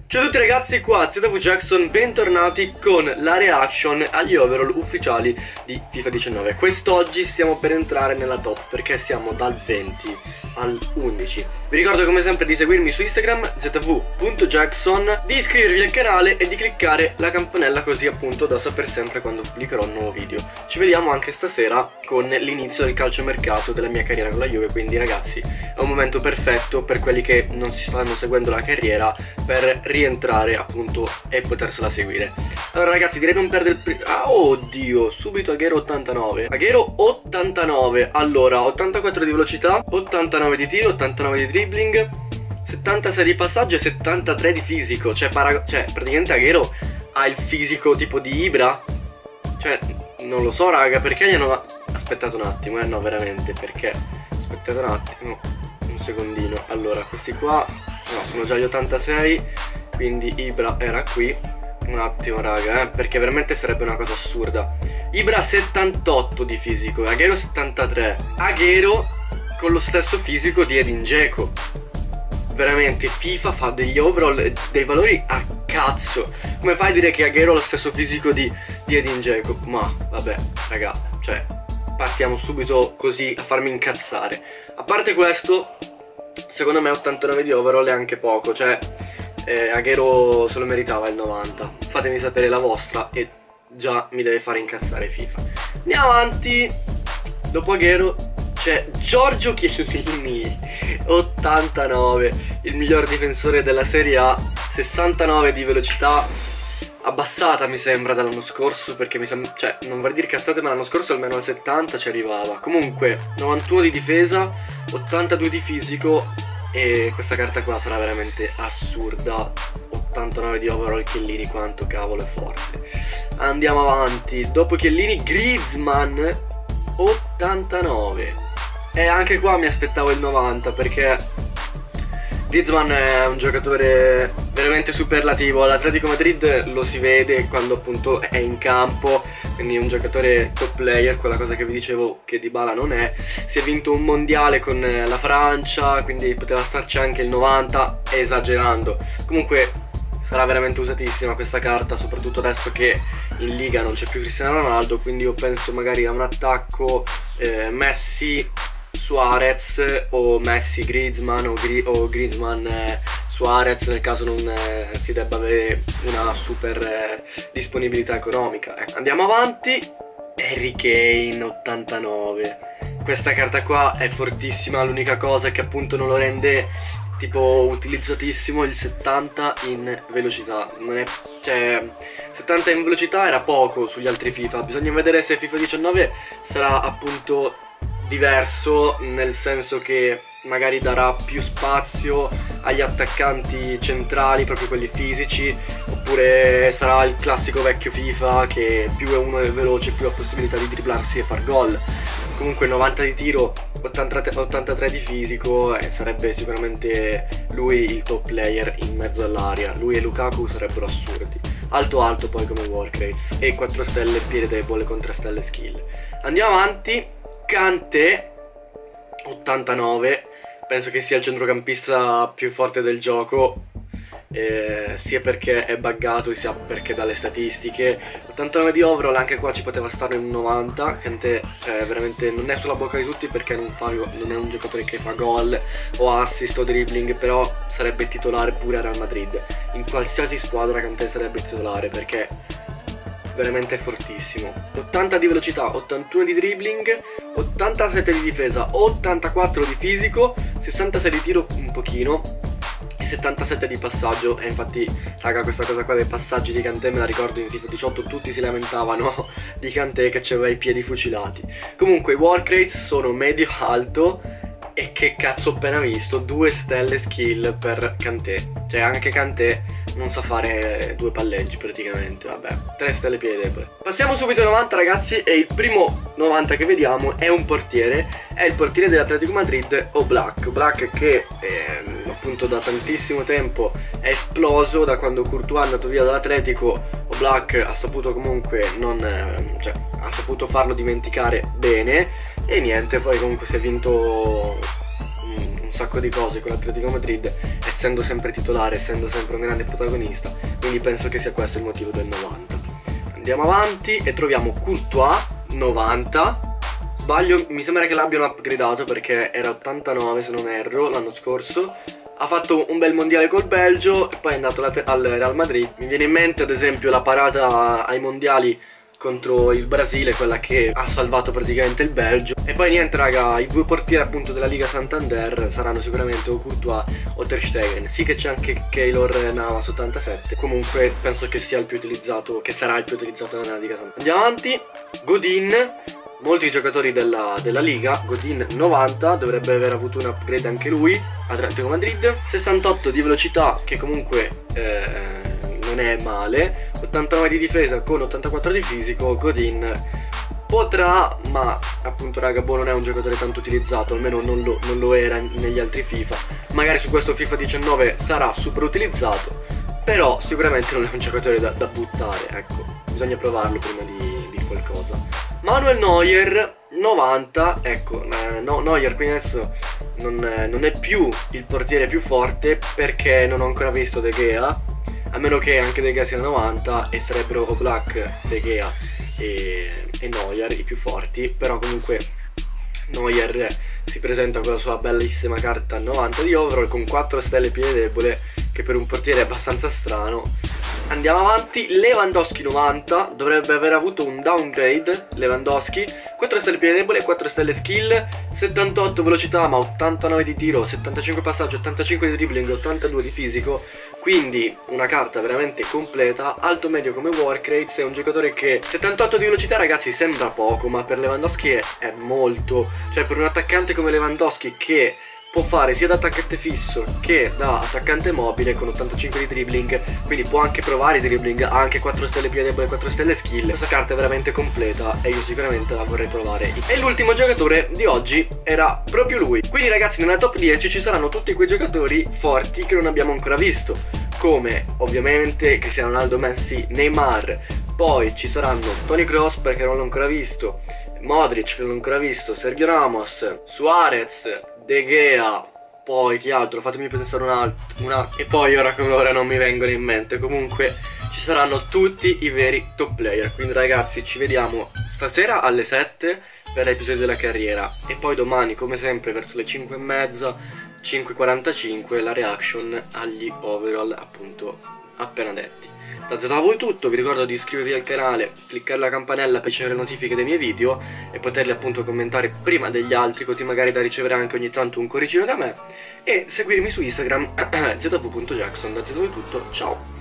Ciao a tutti ragazzi, qua ZV Jackson, bentornati con la reaction agli overall ufficiali di FIFA 19. Quest'oggi stiamo per entrare nella top perché siamo dal 20 al 11. Vi ricordo come sempre di seguirmi su Instagram zv.jackson, di iscrivervi al canale e di cliccare la campanella così appunto da sapere sempre quando pubblicherò un nuovo video. Ci vediamo anche stasera con l'inizio del calciomercato della mia carriera con la Juve, quindi ragazzi è un momento perfetto per quelli che non si stanno seguendo la carriera per rientrare appunto e potersela seguire. Allora ragazzi, direi non perdere il oddio, subito Agüero 89. Agüero 89. Allora 84 di velocità, 89 di tiro, 89 di dribbling, 76 di passaggio e 73 di fisico. Cioè praticamente Agüero ha il fisico tipo di Ibra. Cioè non lo so raga, perché gli hanno... Aspettate un attimo, no veramente, perché... Aspettate un attimo, un secondino. Allora questi qua, no, sono già gli 86, quindi Ibra era qui. Un attimo raga, perché veramente sarebbe una cosa assurda. Ibra 78 di fisico, Agüero 73. Agüero con lo stesso fisico di Edin Dzeko. Veramente FIFA fa degli overall, dei valori a cazzo. Come fai a dire che Agüero ha lo stesso fisico di Edin Dzeko? Ma vabbè raga, cioè partiamo subito così a farmi incazzare. A parte questo, secondo me 89 di overall è anche poco. Cioè Agüero se lo meritava il 90. Fatemi sapere la vostra e già mi deve fare incazzare FIFA. Andiamo avanti. Dopo Agüero c'è Giorgio Chiellini 89, il miglior difensore della Serie A, 69 di velocità, abbassata mi sembra dall'anno scorso, perché mi sembra, cioè non vorrei dire cazzate, ma l'anno scorso almeno al 70 ci arrivava. Comunque 91 di difesa, 82 di fisico e questa carta qua sarà veramente assurda. 89 di overall Chiellini, quanto cavolo è forte. Andiamo avanti, dopo Chiellini Griezmann 89. E anche qua mi aspettavo il 90 perché Griezmann è un giocatore veramente superlativo. All'Atletico Madrid lo si vede quando appunto è in campo, quindi è un giocatore top player, quella cosa che vi dicevo che Dybala non è. Si è vinto un mondiale con la Francia, quindi poteva starci anche il 90, esagerando. Comunque sarà veramente usatissima questa carta, soprattutto adesso che in Liga non c'è più Cristiano Ronaldo, quindi io penso magari a un attacco Messi Suarez o Messi Griezmann o Griezmann Suarez, nel caso non si debba avere una super disponibilità economica. Andiamo avanti. Harry Kane 89. Questa carta qua è fortissima, l'unica cosa è che appunto non lo rende tipo utilizzatissimo il 70 in velocità. Non è, cioè 70 in velocità era poco sugli altri FIFA. Bisogna vedere se FIFA 19 sarà appunto diverso, nel senso che magari darà più spazio agli attaccanti centrali, proprio quelli fisici, oppure sarà il classico vecchio FIFA che più uno è veloce più ha possibilità di dribblarsi e far gol. Comunque 90 di tiro, 83 di fisico, e sarebbe sicuramente lui il top player in mezzo all'area. Lui e Lukaku sarebbero assurdi. Alto alto poi come Workrates, e 4 stelle piede debole con 3 stelle skill. Andiamo avanti. Kanté 89, penso che sia il centrocampista più forte del gioco, sia perché è buggato sia perché dalle statistiche. 89 di overall, anche qua ci poteva stare un 90. Kanté, cioè veramente non è sulla bocca di tutti perché non è un giocatore che fa gol o assist o dribbling, però sarebbe titolare pure a Real Madrid. In qualsiasi squadra Kanté sarebbe titolare perché veramente fortissimo. 80 di velocità, 81 di dribbling, 87 di difesa, 84 di fisico, 66 di tiro un pochino e 77 di passaggio. E infatti raga, questa cosa qua dei passaggi di Kanté me la ricordo in FIFA 18, tutti si lamentavano di Kanté che aveva i piedi fucilati. Comunque i work rates sono medio alto e che cazzo ho appena visto, 2 stelle skill per Kanté. Cioè anche Kanté non sa fare 2 palleggi praticamente, vabbè, 3 stelle piede debole. Passiamo subito ai 90 ragazzi, e il primo 90 che vediamo è un portiere, è il portiere dell'Atletico Madrid, Oblak che appunto da tantissimo tempo è esploso. Da quando Courtois è andato via dall'Atletico, Oblak ha saputo comunque ha saputo farlo dimenticare bene, e niente, poi comunque si è vinto un sacco di cose con l'Atletico Madrid, è essendo sempre titolare, essendo sempre un grande protagonista, quindi penso che sia questo il motivo del 90. Andiamo avanti e troviamo Courtois 90. Sbaglio, mi sembra che l'abbiano upgradato perché era 89 se non erro l'anno scorso. Ha fatto un bel mondiale col Belgio e poi è andato al Real Madrid. Mi viene in mente ad esempio la parata ai mondiali contro il Brasile, quella che ha salvato praticamente il Belgio. E poi niente raga, i due portieri appunto della Liga Santander saranno sicuramente o Courtois o Ter Stegen. Sì che c'è anche Keylor Navas 87, comunque penso che sia il più utilizzato, che sarà il più utilizzato nella Liga Santander. Andiamo avanti, Godin. Molti giocatori della Liga, Godin 90, dovrebbe aver avuto un upgrade anche lui, Atletico Madrid. 68 di velocità, che comunque non è male. 89 di difesa con 84 di fisico. Godin potrà, ma appunto raga, non è un giocatore tanto utilizzato, almeno non lo era negli altri FIFA. Magari su questo FIFA 19 sarà super utilizzato, però sicuramente non è un giocatore da buttare, ecco, bisogna provarlo prima di qualcosa. Manuel Neuer 90, ecco, Neuer qui adesso non è più il portiere più forte perché non ho ancora visto De Gea, a meno che anche De Gea sia 90 e sarebbero Oblak, De Gea e Neuer i più forti, però comunque Neuer si presenta con la sua bellissima carta 90 di overall con 4 stelle piede debole, che per un portiere è abbastanza strano. Andiamo avanti, Lewandowski 90, dovrebbe aver avuto un downgrade, Lewandowski, 4 stelle piede debole, 4 stelle skill, 78 velocità ma 89 di tiro, 75 passaggio, 85 di dribbling, 82 di fisico, quindi una carta veramente completa, alto medio come work rates, è un giocatore che 78 di velocità ragazzi sembra poco, ma per Lewandowski è molto, cioè per un attaccante come Lewandowski che può fare sia da attaccante fisso che da attaccante mobile con 85 di dribbling, quindi può anche provare i dribbling, ha anche 4 stelle piede debole e 4 stelle skill. Questa carta è veramente completa e io sicuramente la vorrei provare. E l'ultimo giocatore di oggi era proprio lui. Quindi ragazzi, nella top 10 ci saranno tutti quei giocatori forti che non abbiamo ancora visto, come ovviamente Cristiano Ronaldo, Messi, Neymar. Poi ci saranno Toni Kroos perché non l'ho ancora visto, Modric che non l'ho ancora visto, Sergio Ramos, Suarez, De Gea, poi chi altro? Fatemi pensare un altro. E poi ora come ora non mi vengono in mente. Comunque ci saranno tutti i veri top player. Quindi ragazzi ci vediamo stasera alle 7 per l'episodio della carriera. E poi domani come sempre verso le 5:30, 5:45 la reaction agli overall appunto appena detti. Da voi è tutto, vi ricordo di iscrivervi al canale, cliccare la campanella per ricevere le notifiche dei miei video e poterli appunto commentare prima degli altri, così magari da ricevere anche ogni tanto un cuoricino da me, e seguirmi su Instagram zv.jackson. Da voi è tutto, ciao!